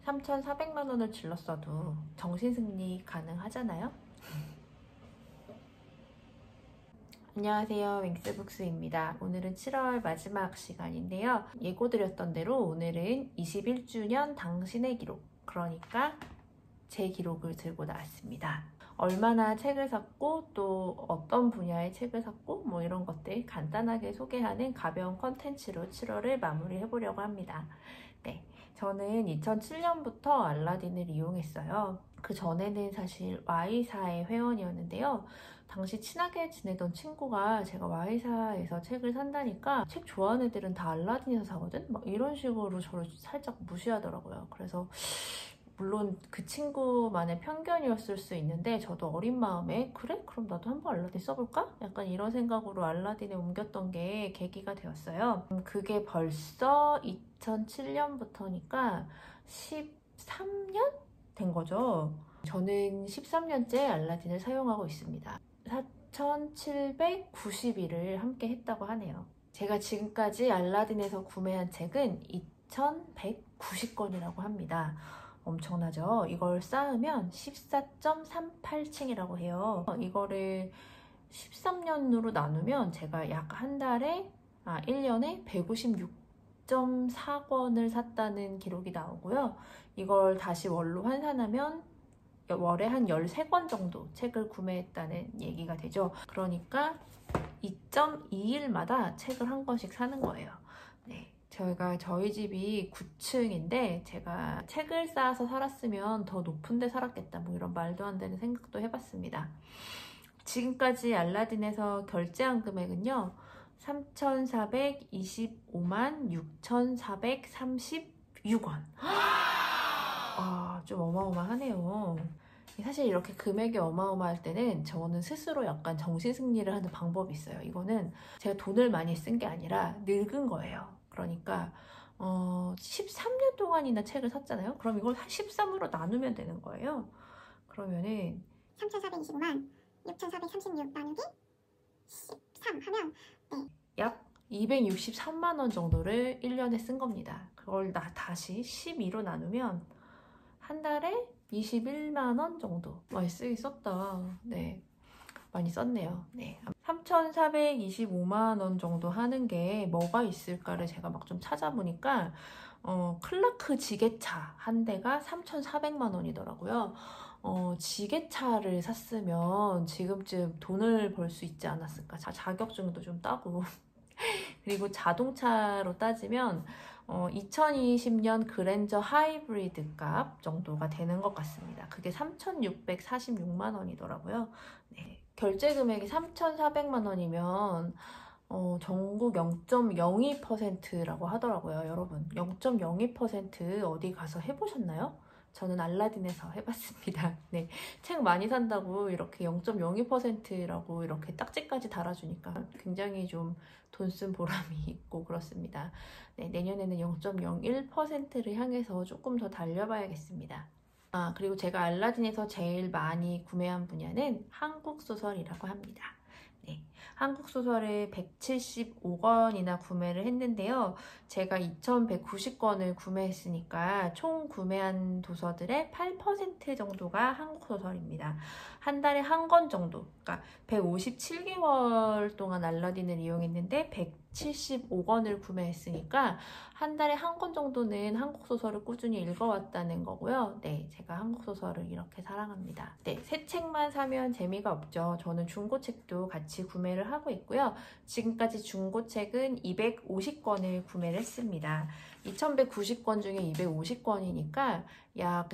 3,400만 원을 질렀어도 정신승리 가능하잖아요? 안녕하세요, 윙스북스입니다. 오늘은 7월 마지막 시간인데요. 예고드렸던 대로 오늘은 21주년 당신의 기록, 그러니까 제 기록을 들고 나왔습니다. 얼마나 책을 샀고 또 어떤 분야의 책을 샀고 뭐 이런 것들 간단하게 소개하는 가벼운 컨텐츠로 7월을 마무리해보려고 합니다. 네, 저는 2007년부터 알라딘을 이용했어요. 그 전에는 사실 Y사의 회원이었는데요. 당시 친하게 지내던 친구가 제가 Y사에서 책을 산다니까 책 좋아하는 애들은 다 알라딘에서 사거든? 막 이런 식으로 저를 살짝 무시하더라고요. 그래서 물론 그 친구만의 편견이었을 수 있는데 저도 어린 마음에 그래? 그럼 나도 한번 알라딘 써볼까? 약간 이런 생각으로 알라딘에 옮겼던 게 계기가 되었어요. 그게 벌써 2007년부터니까 13년 된 거죠. 저는 13년째 알라딘을 사용하고 있습니다. 4,790일을 함께 했다고 하네요. 제가 지금까지 알라딘에서 구매한 책은 2,190권이라고 합니다. 엄청나죠? 이걸 쌓으면 14.38층이라고 해요. 이거를 13년으로 나누면 제가 약 한 달에 1년에 156.4권을 샀다는 기록이 나오고요. 이걸 다시 월로 환산하면 월에 한 13권 정도 책을 구매했다는 얘기가 되죠. 그러니까 2.2일마다 책을 한 권씩 사는 거예요. 네. 저희 집이 9층인데 제가 책을 쌓아서 살았으면 더 높은 데 살았겠다, 뭐 이런 말도 안 되는 생각도 해봤습니다. 지금까지 알라딘에서 결제한 금액은요 3,425만 6,436원. 좀 어마어마하네요. 사실 이렇게 금액이 어마어마할 때는 저는 스스로 약간 정신승리를 하는 방법이 있어요. 이거는 제가 돈을 많이 쓴 게 아니라 늙은 거예요. 그러니까 13년 동안이나 책을 샀잖아요. 그럼 이걸 13으로 나누면 되는 거예요. 그러면은 3,425만 6,436 나누기 13 하면 약 263만 원 정도를 1년에 쓴 겁니다. 그걸 다시 12로 나누면 한 달에 21만 원 정도. 많이 쓰기 썼다. 네, 많이 썼네요. 네, 3,425만 원 정도 하는 게 뭐가 있을까를 제가 막 좀 찾아보니까 클라크 지게차 한 대가 3,400만 원이더라고요. 지게차를 샀으면 지금쯤 돈을 벌 수 있지 않았을까. 자격증도 좀 따고 그리고 자동차로 따지면 2020년 그랜저 하이브리드 값 정도가 되는 것 같습니다. 그게 3,646만 원이더라고요. 네. 결제 금액이 3,400만 원이면 전국 0.02%라고 하더라고요. 여러분 0.02% 어디 가서 해보셨나요? 저는 알라딘에서 해봤습니다. 네, 책 많이 산다고 이렇게 0.02%라고 이렇게 딱지까지 달아주니까 굉장히 좀 돈 쓴 보람이 있고 그렇습니다. 네, 내년에는 0.01%를 향해서 조금 더 달려봐야겠습니다. 그리고 제가 알라딘에서 제일 많이 구매한 분야는 한국소설이라고 합니다. 네, 한국소설을 175권이나 구매를 했는데요. 제가 2,190권을 구매했으니까 총 구매한 도서들의 8% 정도가 한국소설입니다. 한 달에 한 권 정도, 그러니까 157개월 동안 알라딘을 이용했는데 175권을 구매했으니까 한 달에 한 권 정도는 한국소설을 꾸준히 읽어왔다는 거고요. 네, 제가 한국소설을 이렇게 사랑합니다. 네, 새 책만 사면 재미가 없죠. 저는 중고책도 같이 구매를 하고 있고요. 지금까지 중고책은 250권을 구매를 했습니다. 2,190권 중에 250권이니까 약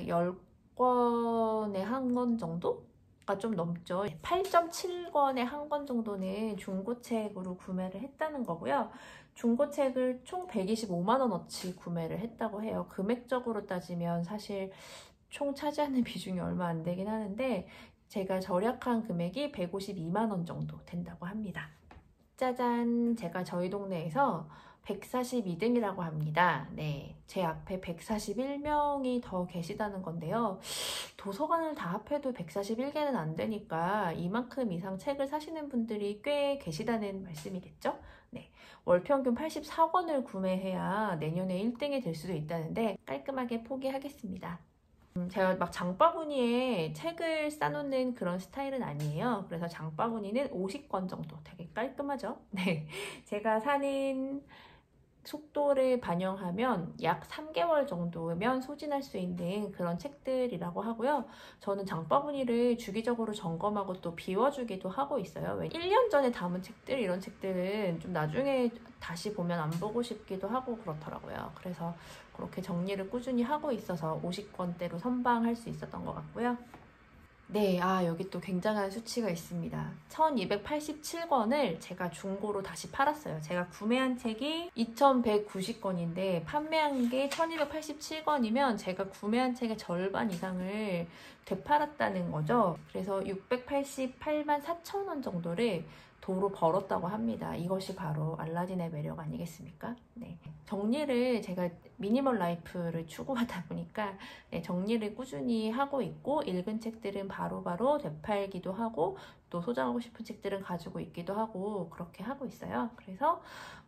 10권에 한 권 정도? 가 좀 넘죠. 8.7권에 한 권 정도는 중고책으로 구매를 했다는 거고요. 중고책을 총 125만 원어치 구매를 했다고 해요. 금액적으로 따지면 사실 총 차지하는 비중이 얼마 안 되긴 하는데 제가 절약한 금액이 152만 원 정도 된다고 합니다. 짜잔! 제가 저희 동네에서 142등이라고 합니다. 네, 제 앞에 141명이 더 계시다는 건데요. 도서관을 다 합해도 141개는 안 되니까 이만큼 이상 책을 사시는 분들이 꽤 계시다는 말씀이겠죠? 네, 월평균 84권을 구매해야 내년에 1등이 될 수도 있다는데 깔끔하게 포기하겠습니다. 제가 막 장바구니에 책을 싸놓는 그런 스타일은 아니에요. 그래서 장바구니는 50권 정도, 되게 깔끔하죠? 네, 제가 사는 속도를 반영하면 약 3개월 정도면 소진할 수 있는 그런 책들이라고 하고요. 저는 장바구니를 주기적으로 점검하고 또 비워주기도 하고 있어요. 1년 전에 담은 책들, 이런 책들은 좀 나중에 다시 보면 안 보고 싶기도 하고 그렇더라고요. 그래서 그렇게 정리를 꾸준히 하고 있어서 50권대로 선방할 수 있었던 것 같고요. 네, 여기 또 굉장한 수치가 있습니다. 1287권을 제가 중고로 다시 팔았어요. 제가 구매한 책이 2190권인데 판매한 게 1287권이면 제가 구매한 책의 절반 이상을 되팔았다는 거죠. 그래서 688만 4천원 정도를 도로 벌었다고 합니다. 이것이 바로 알라딘의 매력 아니겠습니까? 네. 정리를 제가 미니멀 라이프를 추구하다 보니까 정리를 꾸준히 하고 있고, 읽은 책들은 바로바로 되팔기도 하고 또 소장하고 싶은 책들은 가지고 있기도 하고 그렇게 하고 있어요. 그래서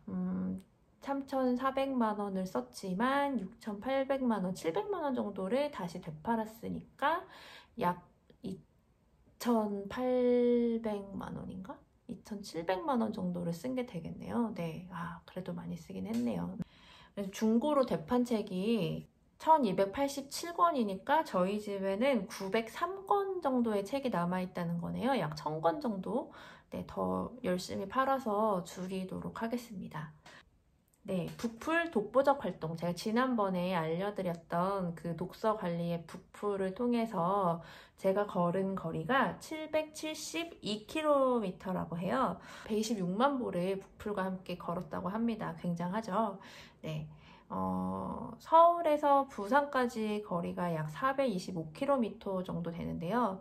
3,400만 원을 썼지만 6,800만 원, 700만 원 정도를 다시 되팔았으니까 약 2,800만 원인가? 2,700만 원 정도를 쓴 게 되겠네요. 네, 그래도 많이 쓰긴 했네요. 그래서 중고로 되판 책이 1287권이니까 저희 집에는 903권 정도의 책이 남아있다는 거네요. 약 1000권 정도. 네, 더 열심히 팔아서 줄이도록 하겠습니다. 네, 북풀 독보적 활동, 제가 지난번에 알려드렸던 그 독서 관리의 북풀을 통해서 제가 걸은 거리가 772km라고 해요. 126만 보를 북풀과 함께 걸었다고 합니다. 굉장하죠? 네. 서울에서 부산까지 거리가 약 425km 정도 되는데요.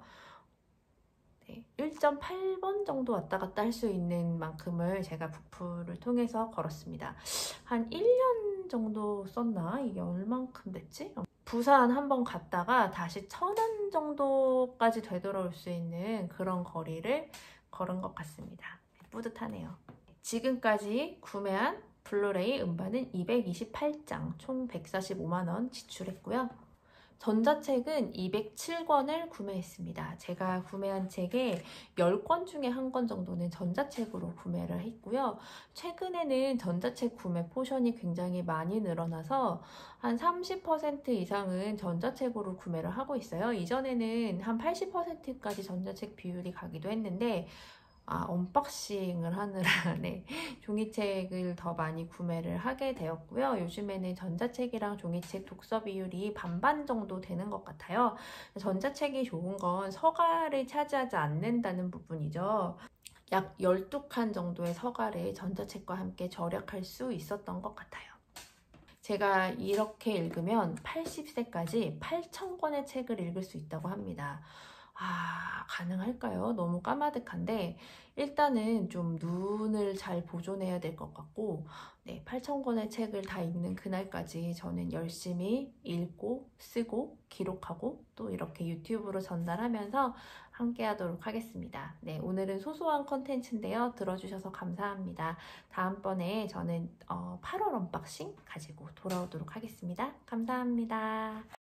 1.8번 정도 왔다 갔다 할 수 있는 만큼을 제가 북풀을 통해서 걸었습니다. 한 1년 정도 썼나? 이게 얼만큼 됐지? 부산 한번 갔다가 다시 천안 정도까지 되돌아올 수 있는 그런 거리를 걸은 것 같습니다. 뿌듯하네요. 지금까지 구매한 블루레이 음반은 228장, 총 145만 원 지출했고요. 전자책은 207권을 구매했습니다. 제가 구매한 책의 10권 중에 1권 정도는 전자책으로 구매를 했고요. 최근에는 전자책 구매 포션이 굉장히 많이 늘어나서 한 30% 이상은 전자책으로 구매를 하고 있어요. 이전에는 한 80%까지 전자책 비율이 가기도 했는데 언박싱을 하느라 네, 종이책을 더 많이 구매를 하게 되었고요. 요즘에는 전자책이랑 종이책 독서 비율이 반반 정도 되는 것 같아요. 전자책이 좋은 건 서가를 차지하지 않는다는 부분이죠. 약 12칸 정도의 서가를 전자책과 함께 절약할 수 있었던 것 같아요. 제가 이렇게 읽으면 80세까지 8,000권의 책을 읽을 수 있다고 합니다. 가능할까요? 너무 까마득한데 일단은 좀 눈을 잘 보존해야 될 것 같고, 8,000권의 책을 다 읽는 그날까지 저는 열심히 읽고 쓰고 기록하고 또 이렇게 유튜브로 전달하면서 함께 하도록 하겠습니다. 네, 오늘은 소소한 컨텐츠인데요. 들어주셔서 감사합니다. 다음번에 저는 8월 언박싱 가지고 돌아오도록 하겠습니다. 감사합니다.